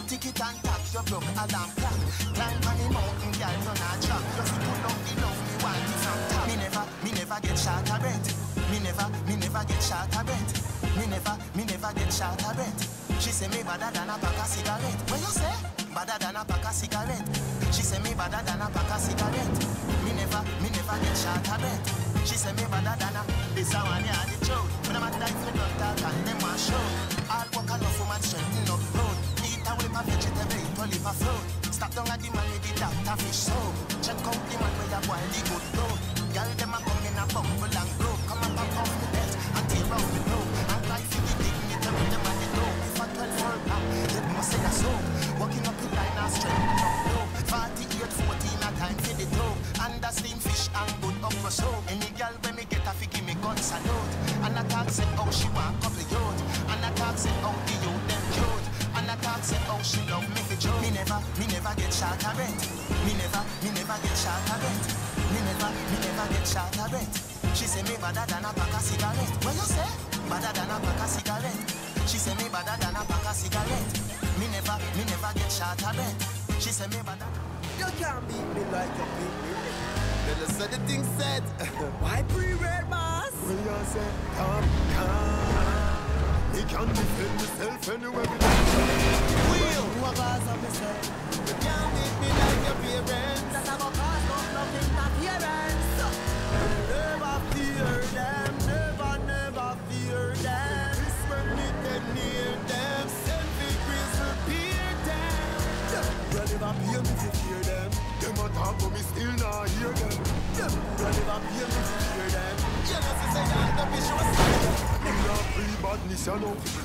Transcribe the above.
Tick it and tap, you broke alarm clock. Climb on the mountain, girl, you not drop. You fi pull up the love, me want it from top. Me never get shot a bet. Me never get shot a bet. Me never get shot a bet. She say me better than a pack of cigarette. What you say? Better than a pack of cigarette. She say me better than a pack of cigarette. Me never get shot a bet. She say me better than a. This a one ya the truth. When I'm a die for the talk and them want show. All work enough for man strengthen up road. Eat a whip a vegetable, eat a lip a fruit. Stop down at the man with the doctor fish soap. Check out the man where you boil the good road. Girl them a come in a bumble and grow. Come and pop off the bed and tear off the rope. And try for the dignity with them at the door. If I 12 for a let me say a soap. Walking up the line and strengthen up rope. 48, 14 a time for the dough. And the steam fish and good upper soap. Any girl when me get a fi give me gun salute. And I talk say oh she want couple youth. And I talk say oh the youth them cute. And I talk say oh she love me for joke. Me never get shot a bet. Me never get shot a bet. Me never get shot a bet. She say me better than a pack of cigarette. What you say? Better than a pack of cigarette. She say me better than a pack of cigarette. Me never get shot a bet. She say me better. You can't beat me like you beat me. Better say the thing said. Why pre-red boss? When you say come, me can defend myself anywhere with Wheel. What cause of myself? You can't beat me like your parents. That I'm a cause of nothing appearance. Never fear them, never fear them. This when me get near them, selfish grace will peer them. You never hear me to fear them. Them a talk but me still not hear them. You never fear me to fear them. You know, say I'm the vicious. Me not free badness, you know.